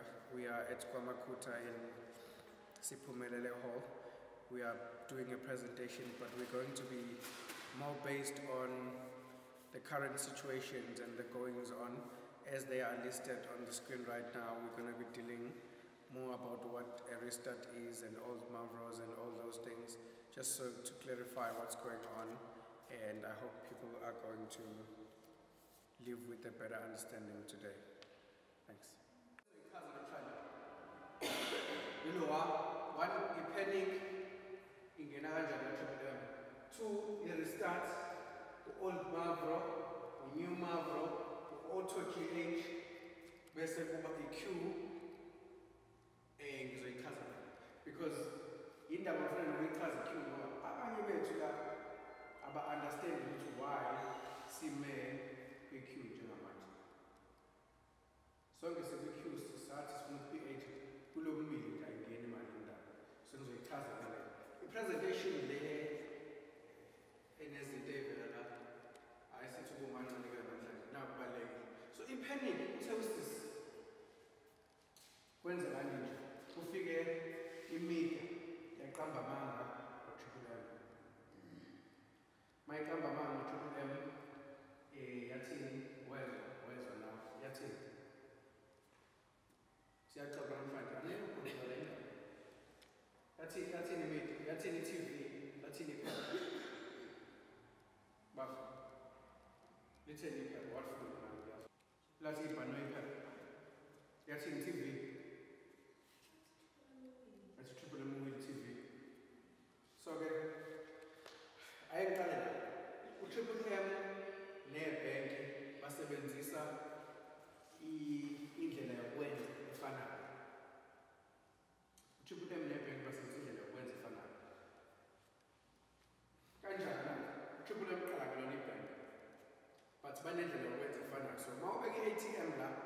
We are at KwaMakhutha in Siphumelele Hall. We are doing a presentation, but we're going to be more based on the current situations and the goings on as they are listed on the screen right now. We're going to be dealing more about what a restart is and Old Mavros and all those things, just so to clarify what's going on, and I hope people are going to live with a better understanding today. Thanks. You know what? One, you panic, you get a two, you restart, the old Mavro, the new Mavro, the auto QH, basically the Q, and so it because in the friend we has Q, I understand why Sime Q German. So we say the Q start from PH, pull over me again, my linda. So it has a presentation there. And as the day, I said to woman now ballet. So in penny, tells this. When's the landing? Who figure in me, the Kamba Manga or Triple M. My Kamba Manga, Triple M, a Yatin, where's now? Yatin. See, I talk about that's in the mid, that's in the TV, that's in the Buff. Let's say you have what food. Let's eat Panoy. That's in TV. That's Triple M movie TV. So, I am telling you, Triple M, near bank, must have been this indlela yokwenza efanayo. Triple M near bank must have been indlela yokwenza efanayo. Kanjani Triple M kala kulona ibhank, but banendlela yokwenza efanayo. So uma ubeka i-ATM la,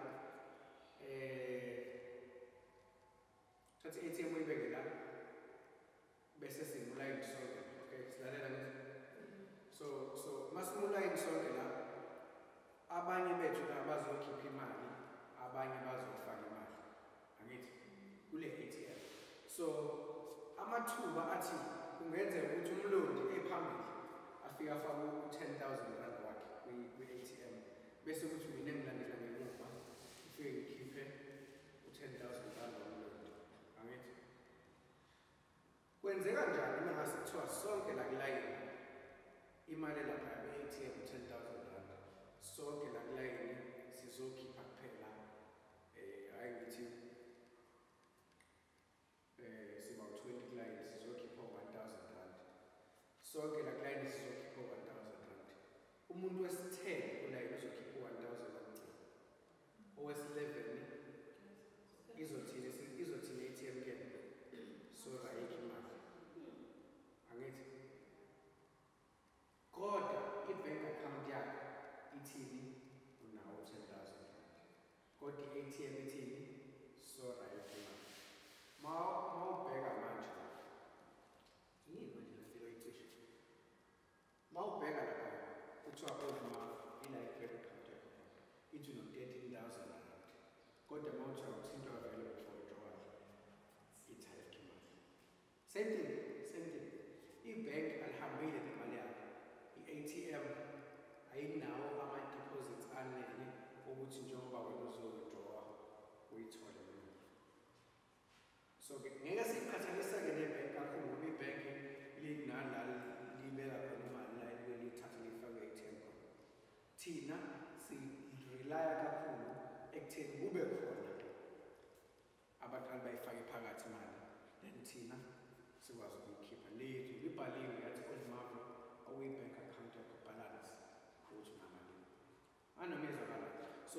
thatha i-ATM uyibeke la, bese simulayini sonke. Okay, silalela nje. So masimulayini sonke la, abanye bethu la bazokhipha imali, abanye bazofaka imali. Angithi kule ATM. So amathuba athi kungenzeka ukuthi umlondi ephambili afika afaka u10,000 rand wakhe kwi-ATM bese ukuthi mina engilandela ngemuva ufike ngikhiphe u10,000 rand womlondi. Angithi kwenzeka njani uma ngase kuthiwa sonke la kulayini imali lapha kwi-ATM u10,000 rand sonke la kulayini sizokhipha kuphela hayi ngithi siba 20 clients sizokhipha 1,000 rand. Sonke la clients sizokhipha 1,000 rand. Umuntu wesi-10 kulayini uzokhipha 1,000 rand. Owesi-11 izothina ATM ke so ayikho imali. Angithi kodwa i-bank account yakho ithini unawo 10,000 rand. Kodwa i-ATM ithini so ayikho imali. Mawubheka manje yini manje lefika icishe mawubheka lapha kuthiwa uma ila i-credit card yakho ithi no 13,000 rand kodwa mawuthiwa into available for withdrawal ithi ayikho imali. Same thing i-bank alihambile nemali yakho, i-ATM ayinawo ama-deposits anele ukuthi njengoba wena uzo-withdrawa uyithole. So ngeke siqhathanisa-ke ne-bank kakhulu ngoba i-bank linala libeka khona imali la elithatha lifake i-ATM khona. Thina si-relya kakhulu ekutheni kube khona abaqali bayifake phakathi imali, then thina sikwazi ukuyikhipha. Lethu libhaliwe yathi Old Mavro okuyi-bank account yakho balance ukuthi unamalini. Anoma ezwakala.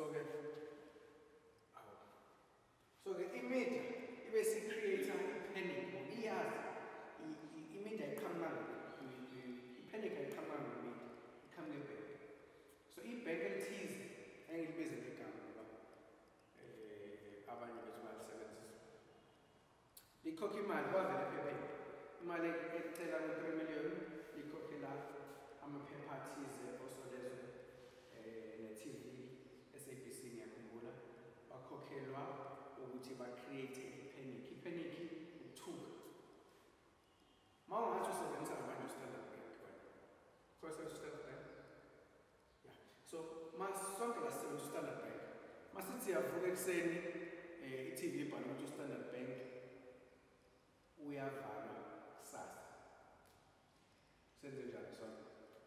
So-ke imedia ibe si-create i-panic ngoba iyazi imedia iqhamukanga i-panic ayiqhamukanga ngemedia, iqhamuke ebhenki. So ibhenki elithize engilibize ngegama ngoba abanye bethu balisebenzisa likhokha imali kwavela ephepheni, imali ecela ku-3 million likhokhela amaphepha athize osolezo ne-TV SABC ngiyakhumbula bakhokhelwa ukuthi ba-create i-panic. I-panic ukuthuka. Uma ungathi usebenzisa ngamanje u-Standard Bank, kwesebenzisa u-Standard Bank? Yeah. So, sonke la sisebenzisa u-Standard Bank. Masithi siyavuka ekuseni, i-TV ibhala ukuthi u-Standard Bank uyavalwa kusasa. Senze njani sonke?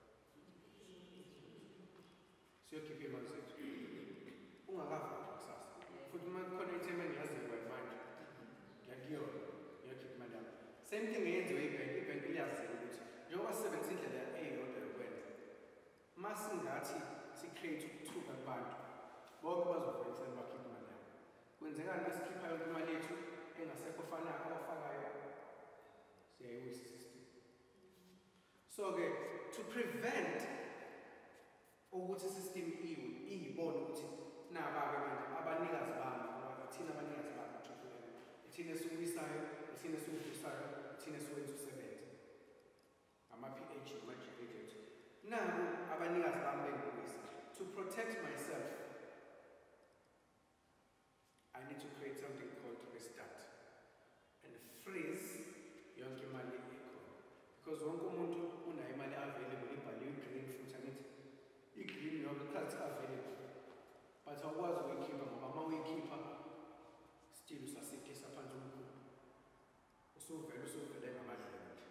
Siyokhipha imali zethu. Ungakavalwa kusasa. Futhi uma kukhona ithemba engiyaziyo manje, ngiyakuyona, ngiyokhipha imali yami. Same thing eyenziwe ibhenki liyazela ukuthi njengoba sisebenzisa indlela eyodwa yokwenza, uma singathi si-create ukuthuka kubantu, bonke bazovela ekuseni bakhiphe imali yabo. Kwenzekani uma sikhipha yonke imali yethu engasekho ofakayo, siyayiwisa i-system. So-ke, to prevent ukuthi i-system iyibone ukuthi naba-ke manje abanikazi bami, thina abanikazi bami, thina esiwisayo, thina esiwuvusayo, thina esiwenza usebenze. Ama-PH, ama-GH ethu. Naku abanikazi bami bengiwisa. To protect myself, I need to create something called restart and freeze yonke imali ekhona. Because wonke umuntu unayo imali available, ibhaliwe i-green futhi angithi i-green yonke isikhathi available. But awukwazi ukuyikhipha ngoba uma uyikhipha still usasikisa phansi umkhulu. Usuvele ngamadlela nje.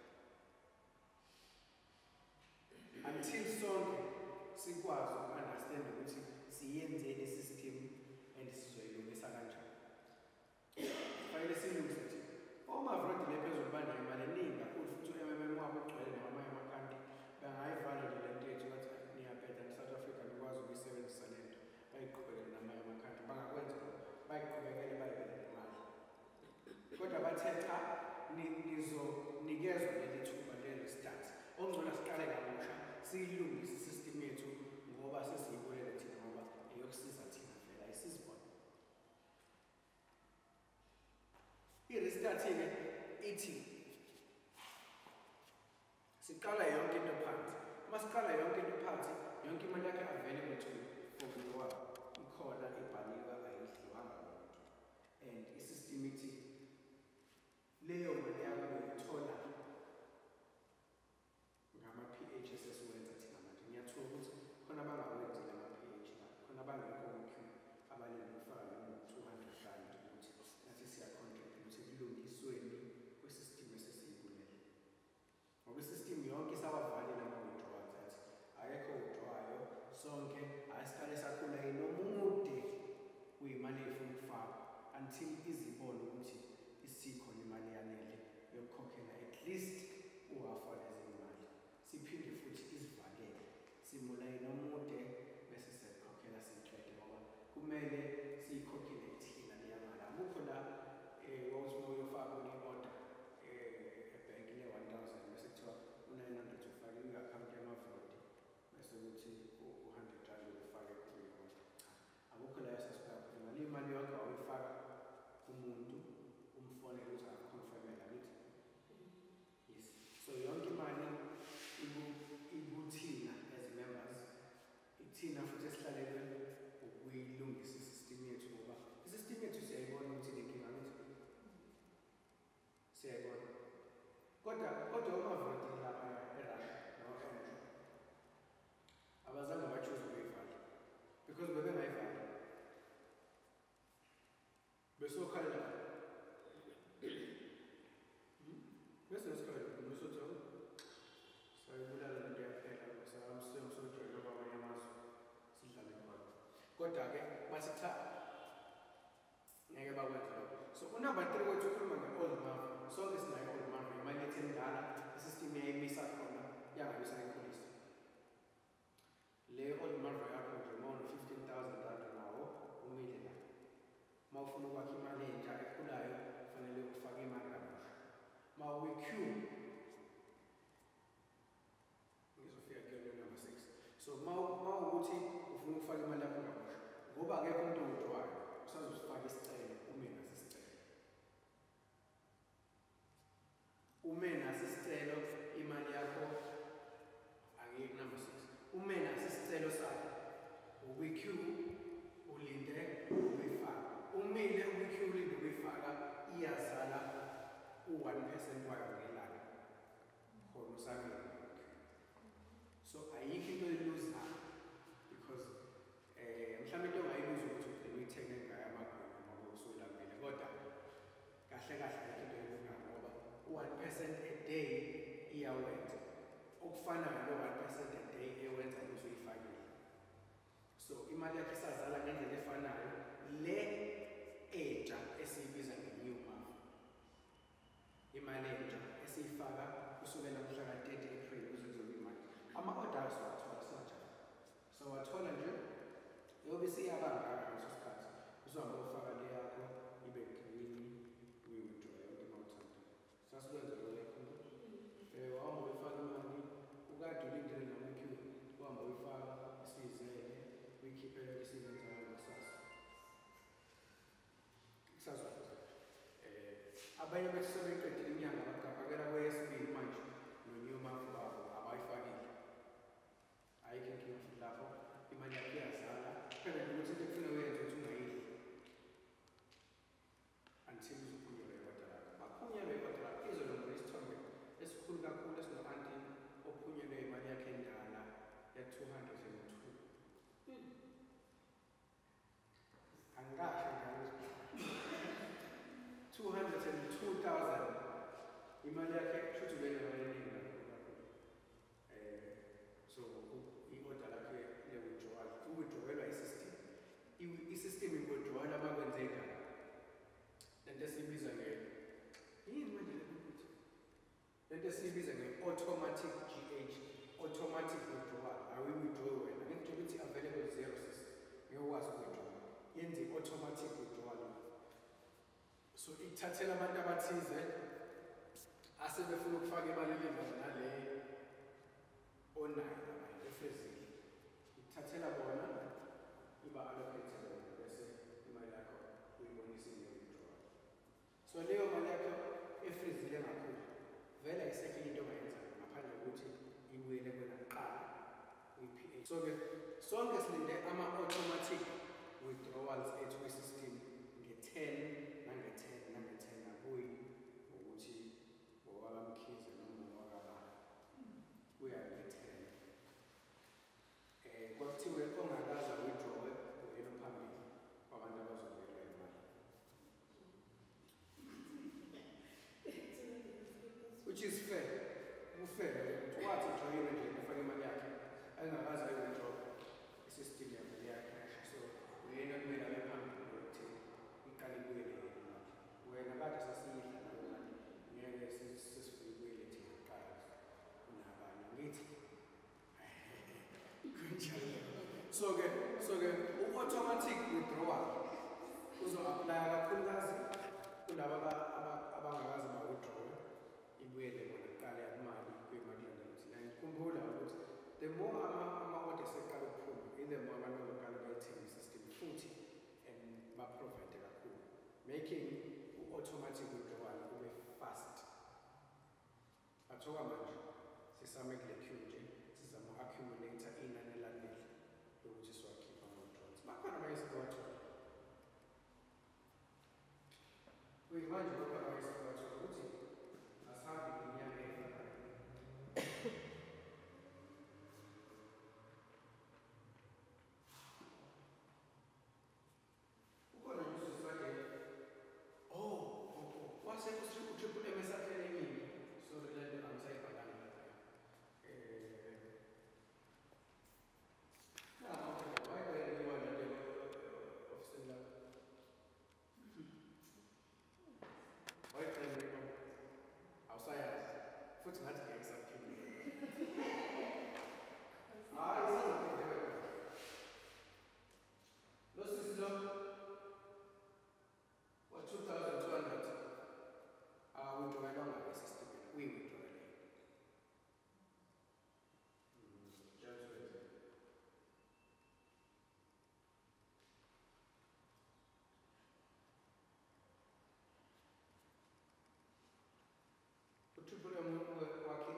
Until sonke sikwazi uku-understand ukuthi siyenzeni i-system and sizoyilungisa kanjani. Fanele silungise nje. Oma-fraud le phezulu banayo imali eningi kakhulu futhi u-MMM wabo ugcwele namanye amakhanti bangayivala nje le nto yethu bathi niyabheda ne-South Africa nikwazi ukuyisebenzisa le nto bayiqhubekele namanye amakhanti bangakwenza bayiqhubekele bayibele nemali. Kodwa bathe cha nizonikezwa leli thuba le-restart. Okungcono siqale kabusha siyilungise i-system yethu ngoba sesiyibonile thina ngoba iyokusiza thina vele ayisizi bona. I-restart-ke ithi siqala yonke into phansi. Uma siqala yonke into phansi, yonke imali yakhe available to for ikhona ibhaliwe ayidliwanga lutho. And i-system ithi leyo mali yakho uyithola ngama-PH esesiwenza thina manje. Ngiyathuka ukuthi khona abangawenzi lama-PH la, khona abangekho ku-Q abalele ukufaka noma-200 rand ukuthi nathi siya-contribute ekulungisweni kwe-system esesiyibulele. Ngoba i-system yonke isawavalela ama-withdrawals athi akekho withdrawayo, sonke ayisikale sakhula inomude kuyimali efuna ukufaka until izibone ukuthi isikhona imali yanele yokukhokhela at least uhafa lezi imali. Siphinde futhi isivalele simulayini omude bese siyakhokhela siyiqede ngoba kumele siyikhokhele thina leya mali. Akukho la wawuthi uyofaka i-order ebhenki le-1000 bese kuthiwa u-900 ufake i-akhawunti yama-fraud bese kuthi u-100 rand ufake kuyo. Cha, akukho la sesibheka khona imali yonke awuyifaka kumuntu umfonele ukuthi akukhonfirmela ngithi. Yes. So yonke imali ikuthina as members, ithina futhi esihlalele ukuyilungisa i-system yethu ngoba i-system yethu siyayibona ukuthi inenkinga ngithi. Siyayibona. Kodwa uma-voting lapha e-Russia no-Andrew abazange bachoose ukuyivala because bebengayivala besokhalela bese nesikhalela nosothi sayibulala lento yaphela sayamsojwela kwamanye amazwe sidlale khona. Kodwa-ke bathi cha ngeke bakwenza lokho. So unumber 3 wethu ukhuluma nge-old marvel. Sonke sinayo i-old marvel, imali yethu endala i-system yayimisa khona yangabe sayikhulisa. Le old marvel yakho nje uma une-15,000 rand nawo umile la. Uma ufuna ukwakha imali entsha ekhulayo kufanele ufake imali kabusha. Uma uyi-Q ngizofika kuyona number 6. So uma ukuthi ufuna ukufaka imali yakho kabusha ngoba akekho umuntu owithdrawayo usazosifaka isicelo ume nasisicelo. Ume nasisicelo imali yakho angeke number 6. Ume nasisicelo sakho ukwi-Q ulinde uyifaka. Umile ukwi-Q ulinde iyazala u-1% wayo ngelanga khona usamile. So ayikho into oyiluzayo because mhlawumbe into ongayiluza ukuthi ugcine uyithenge ngayo amagwinya ngoba usulambile, kodwa kahle kahle ayikho into oyiluzayo ngoba u-1% a day iyawenza okufanayo no-1% a day ewenza ukuthi uyifakile. So imali yakho isazala ngendlela efanayo le entsha esiyibiza nge-new month, imali entsha esiyifaka kusukela mhla ka-30 April kuze kuzoba imali. Ama-orders wathola sinjalo, so wathola nje yobe siyabangaka ngaleso sikhathi uzohamba ufaka le yakho ibe green uyi-withdraw yonke uma uthanda. Sasikwenza lokho wahamba uyifaka imali ukade ulindele noma iqueue uhamba uyifaka isizele uyikhiphele isizenzalo ngakusasa kusazokwenza. Abanye bethu sebeqedile inyanga bagabhakela kweyesibili manje no-new month wabo abayifakile. Ayikho inkinga futhi lapho imali yakho iyazala kuphela nje ukuthi into ekufuna uyenze ukuthi ungayidli until uzophunyelwa ikodwa lakho. Maphunyelwa ikodwa lakho izolombela isithombe esikhulu kakhulu esino-anti ophunyelwe imali yakhe endala ya-202. Angikasho njalo 202,000 imali yakhe kushuthi ubenemali eningi kakhulu. So i-order lakhe le-withdrawal uwithdrawelwa i-system. I-system i-withdrawal abakwenzekani lento esiyibiza yini manje lento esiyibiza nge-automatic GH, automatic withdrawal. Awi-withdraw wena ngikutshela ukuthi available 06 ngiyokwazi ukuwithdraw yenze i-automatic withdrawal. So ithathela abantu abathize asebefuna ukufaka imali elingana nale onayo efezile, ithathela bona iba allocate bese imali yakho uyibonisa nge-withdrawal. So leyo mali yakho efezile ngakhulu vele ayisekho into ongayenzayo ngaphandle kokuthi ibuyele kwena kuqala uyi-PA. So-ke sonke silinde ama-automatic withdrawals ethu kwi-system nge-10 nange-10 nange-10 akuyi ukuthi ngowakamkhize noma ngowakabani kuya nge-10. Kwakuthiwe ongakaza withdrawe uyena phambili kwabantu abazobuyela imali, which is fair. Ufair ukuthi wathi ujoyine nje ufake imali yakhe engakazi ayi-withdraw i-system yakhe. So uyena kumele abe phambili ukuthi iqale ibuyele imali. Wena kade sasiyidla nayo mali ngeke sesifike ibuyele thina kuqala unabanye ngithi kunjalo. So-ke u-automatic withdrawal uzo-aplya kakhulukazi kulaba abangakazi ba-withdraw ibuyele bona kuqala imali kwimali yandalothi. Khumbula ukuthi the more ama-order seqala ukuphuma the more abantu bazokala bayithenge i-system futhi and ba-provide kakhulu, making u-automatic withdrawal ube fast. Athoka manje sisame kule queue nje sizama u-accumulate inani elanele lokuthi siwakhipha ama-withdrawals. Bakhona abayesikwathola kuyimanje lokho abayesikwathola ukuthi asihambi ngenyanga efanayo. Uthupule wakhe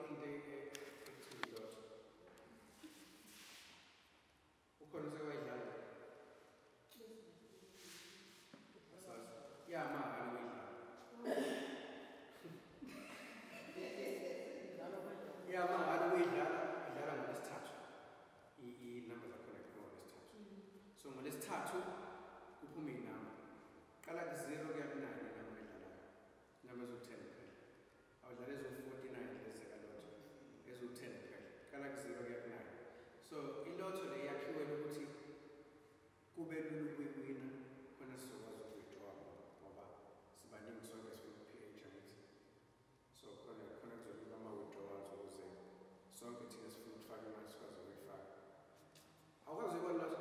Yeah, man, I don't idlala ngolesithathu. I-number zakhona kuphuma ngolesithathu. So ngolesithathu kuphuma iy'namba. Qala ku-0 kuya ku-9 inamba edlalayo. Inamba eziwu-10 kuphela. Awudlala eziwu-49 lezi zekalotho. Eziwu-10 kuphela. Qala ku-0 kuya ku-9. So ilotho le yakhiwe ukuthi kube lula ukuyiwina khona sizokwazi ukuyidrowa ngoba sibaningi sonke sifuna uku-PH angithi. So khona kuzokuba ama-withdrawals ukuze sonke thina sifuna ukufaka imali sikwazi ukuyifaka. Awukwazi ukubona lotho?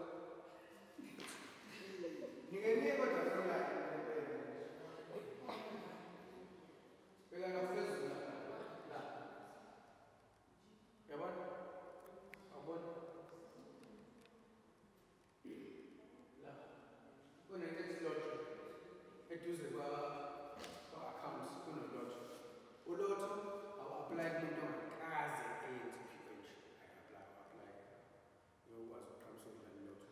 Ngingenike kodwa funa beka ngaphezulu la. Yabona? Awubona? La. Kune-tax lotto eduze kwa-accounts kunolotto. Ulotto awu-apply kumuntu ongakaze eyenze i-PH. Ayi-apply. Uyokwazi ukuqhamisa ukudlala ilotto.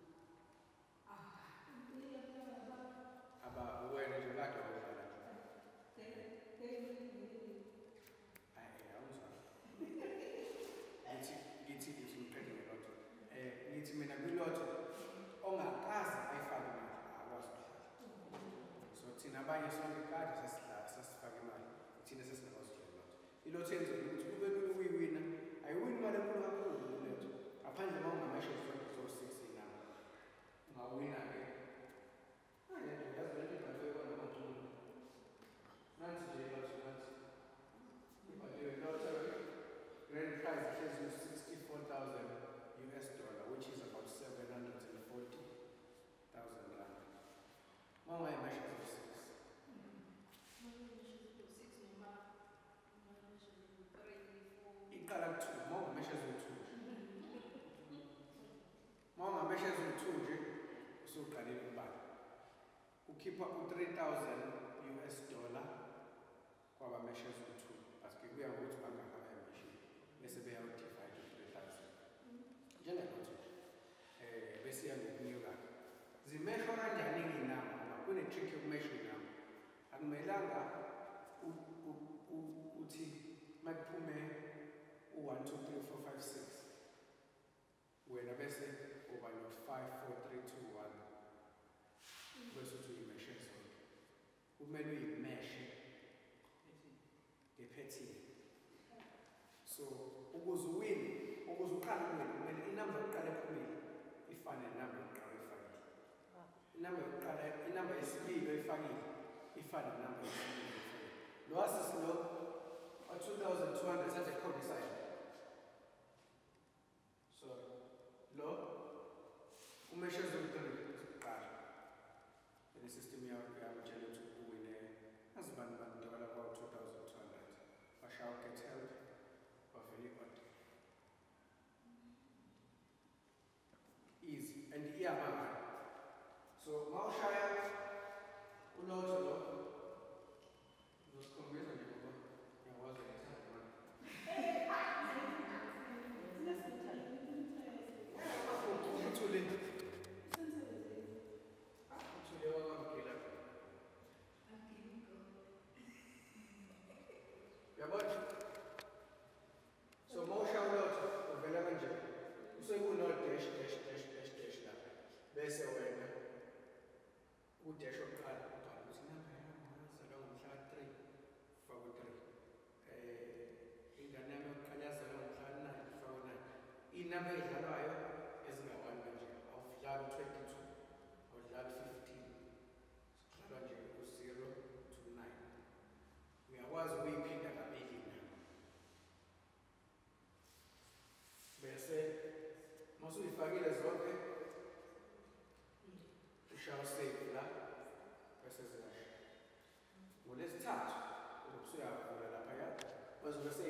Wena nje kade wakudlala nje. Ngithi ngiqede ngelotto. Ngithi mina kwilotto ongakaze ayifake imali akwazi ukudlala. So thina abanye sonke kade sasifake imali. Thina sesingakwazi ukudlala ilotto. Ilotto yenzela ukuthi kube lula ukuyiwina. Ayiwini imali enkulu kakhulu ilotto. Ngaphandle uma ungamashe zonke zo-6 inamba. Ungawina-ke. Nansi nje ilotto nansi. Ibhaliwe lottery. Grand prize is $64,000 which is about 740,000 rand. One way measures of 6. Iqala ku-2, more measures of 2. More measures of 2 nje usuqalile ukubala. Ukhipha $3,000 kwaba measures of 2. Aske kuya ngokuthi bangaka bayameshini. Bese beyawudivide u-3,000. Njengalotho bese yangokunyuka. Zimeshwa kanjani-ke iy'namba? Kune-trick yokumesha iy'namba. Akumelanga uthi uma kuphume u-1, 2, 3, 4, 5, 6 wena bese uba no-5, 4, 3, 2, 1 bese uthi uyimeshe zonke. Kumele uyimeshe ngephethini. So ukuze uwine, ukuze uqale uwine, kumele inamba yokuqala ephumile ifane nenamba yokuqala oyifakile. Inamba yesibili oyifakile ifane nenamba yesibili oyifakile. Lo asisi lo wa-2,200 sathi ekhombisayo. So lo umeshe eziwu-3 zokuqala. And i-system yakutshela ukuthi uwine azibani dola kwawu-2,200. Shall get help of any odd. Easy and iyamanga. So mawushaya ulotho lo uzosikhombisa nje ngoba ngiyakwazi ngithanda manje. Uthule. Uthule wakwamgila. Yabona? So mawushaya ulotho uvela kanje. Usekuno-dash la. Bese wena u-dash wokuqala ubhala ukuthi inamba yami yazalwa ngomhla ka-3 faka u-3. Ingane yami yokuqala yazalwa ngomhla ka-9 faka u-9. Iy'namba ey'dlalwayo ezinga-1 kanje awudlali u-22 awudlali 15. Kudlalwa nje u-0 to 9. Uyakwazi ukuyiphinda kabili inamba. Bese masuyifakile zonke ushaya save la bese ziyasha. Ngolesithathu uzobe usuyavula laphaya bazobe